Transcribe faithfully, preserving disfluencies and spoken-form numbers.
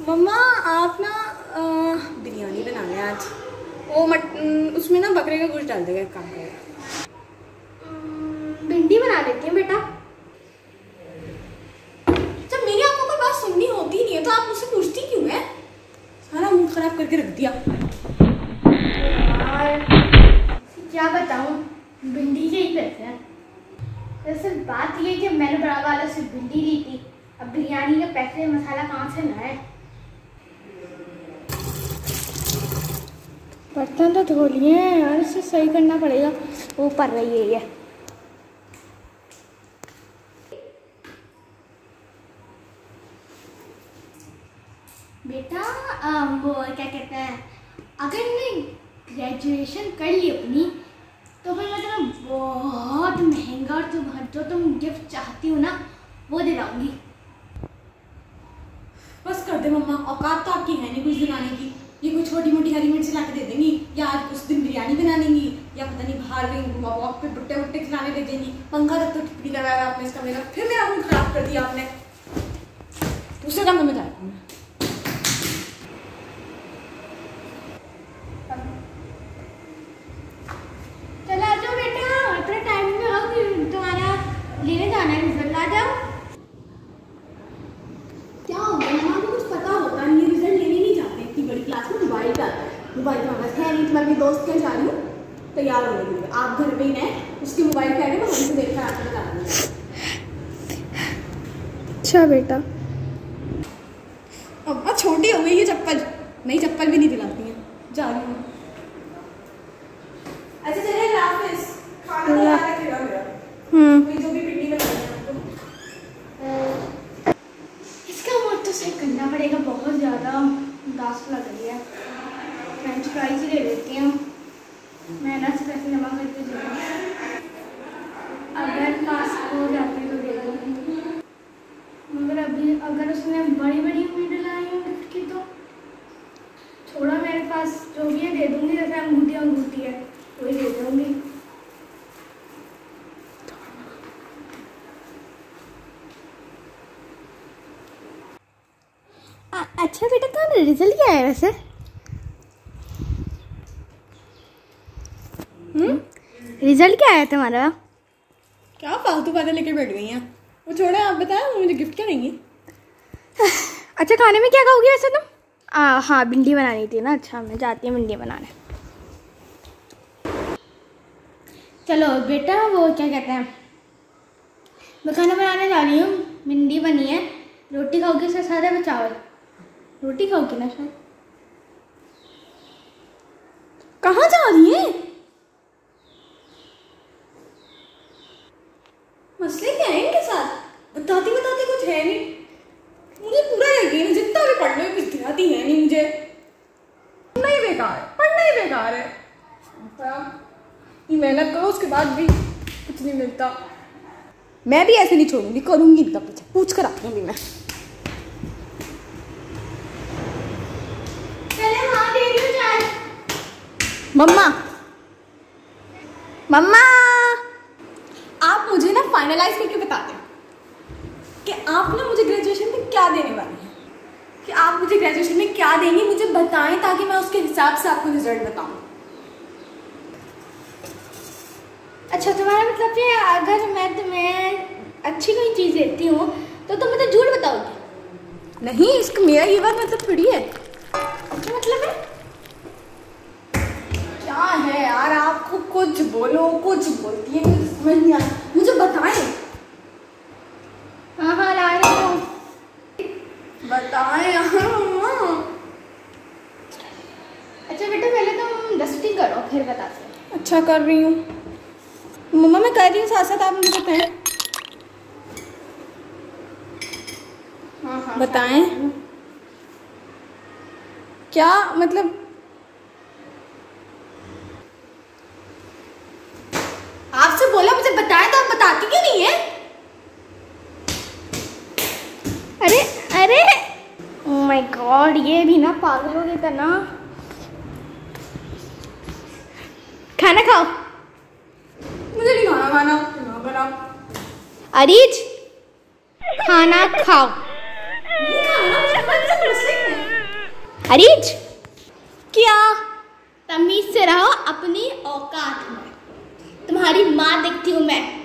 मम्मा आप ना बिरयानी बना लें आज। वो मट उसमें ना बकरे का गोश्त डाल देगा, एक काम करेगा। भिंडी बना लेती हूँ बेटा। जब मेरी आपको कोई बात सुननी होती नहीं है तो आप मुझसे पूछती क्यों है? सारा मूड खराब करके रख दिया। और क्या बताऊँ, भिंडी के ही पैसे हैं। दरअसल बात ये है कि मैंने बड़ा वाला से भिंडी ली थी, अब बिरयानी के पैसे मसाला कहाँ से लाए। बर्तन तो धो लिए हैं यार, इसे सही करना पड़ेगा। ऊपर रही है ये। बेटा आ, वो क्या कहते हैं, अगर मैं ग्रेजुएशन कर ली अपनी तो फिर मैं तुम्हें बहुत महंगा और तुम जो तुम गिफ्ट चाहती हो ना वो दिलाऊंगी। बस कर दे मम्मा, औकात तो आपकी है नहीं कुछ दिलाने की। ये कोई छोटी मोटी हरी मिर्च ला के दे देंगी, या आज कुछ दिन बिरयानी बना लेंगी, या पता नहीं बाहर कहीं वॉक पे बुट्टे बुट्टे खिलाने भेजेंगी। पंखा तक तो टिप्पी लगाया आपने इसका, मेरा फिर मेरा मूड खराब कर दिया आपने। दूसरे काम में जाएगा। चलो आ जाओ बेटा, इतना टाइम में हो कि तुम्हारा लेने जाना है रिजल्ट। आ जाओ। क्या हो गया, यहाँ को कुछ पता होता नहीं है, रिजल्ट लेने नहीं जाते। इतनी बड़ी क्लास में मोबाइल पे आता है, मोबाइल पे हमारा है नहीं। तो मैं अपनी दोस्त के जा रही हूँ तैयार होने के लिए, आप घर पे ही रहें। उसके मोबाइल पे आएगा, मैं वहीं से देखकर आपको बता दूँगी। अच्छा बेटा। अब छोटी हो गई है चप्पल, नई चप्पल भी नहीं दिलाती हैं। जा रही हूँ। अच्छा चलिए ऑफिस, खाना तैयार रखिएगा मेरा। हम्म जो भी भिंडी बनानी है आपको। इसका मूड तो सही करना पड़ेगा, बहुत ज़्यादा उदास लग रही है। फ्रेंच फ्राइज ही ले लेती हूँ, मेहनत से पैसे जमा करके दे दूँ। अगर पास हो जाती तो दे दूँगी, मगर अभी अगर उसने बड़ी बड़ी उम्मीदें लाई हैं गिफ्ट की तो छोड़ा। मेरे पास जो भी है दे दूँगी, जैसे अंगूठी अंगूठी है वही दे दूँगी। अच्छा बेटा, तुम्हारा रिजल्ट क्या है वैसे? हम्म रिजल्ट क्या है तुम्हारा? क्या फालतू बातें लेके बैठ गई हैं। वो छोड़े, आप बताएं मुझे गिफ्ट क्या देंगी? अच्छा खाने में क्या खाओगी वैसे तुम? आ, हाँ भिंडी बनानी थी ना। अच्छा मैं जाती हूँ भिंडी बनाने। चलो बेटा, वो क्या कहते हैं, मैं खाना बनाने जा रही हूँ। भिंडी बनी है, रोटी खाओगी उसके साथ है चावल? रोटी खाओगी ना शायद। कहाँ जा रही है? मसले क्या है इनके साथ? बताती बताती कुछ है नहीं। मुझे पूरा यकीन है जितना भी पढ़ लो कुछ दिखाती है नहीं मुझे। पढ़ना ही बेकार है, पढ़ना ही बेकार है। ये मेहनत करो उसके बाद भी कुछ नहीं मिलता। मैं भी ऐसे नहीं छोड़ूंगी, करूंगी इनका पीछे, पूछ कर आती हूँ मैं। चले हाँ दे दो चाय। मम्मा मम्मा आप मुझे ना फाइनलाइज करके बता दें कि आप ना मुझे ग्रेजुएशन में क्या देने वाली हैं, कि आप मुझे ग्रेजुएशन में क्या देंगी मुझे बताएं, ताकि मैं उसके हिसाब से आपको रिजल्ट बताऊं। अच्छा तुम्हारा मतलब कि अगर मैं तुम्हें अच्छी कोई चीज़ देती हूँ तो तुम मुझे झूठ बताओगी? नहीं, इसका मेरा ये बात मतलब थोड़ी है। क्या मतलब है? क्या है यार, आपको कुछ बोलो कुछ बोलती है, मुझे समझ नहीं आता। मुझे बताएं। हाँ हाँ ला रही हूँ, बताएं यार मम्मा। अच्छा बेटा पहले तुम डस्टिंग करो फिर बताते हैं। अच्छा कर रही हूँ मम्मा, मैं कर रही हूँ, साथ साथ आप मुझे बताएं। हाँ हाँ बताएं क्या मतलब? आपसे बोला मुझे बताएं तो आप बताती क्यों नहीं है? अरे अरे ओह माय गॉड, ये भी ना पागलों की तरह। खाना खाओ। मुझे नहीं खाना खाना बनाओ। अरीज खाना खाओ। नहीं खाना, मुझे अरीज क्या? तमीज से रहो अपनी औकात में। तुम्हारी माँ दिखती हूँ मैं।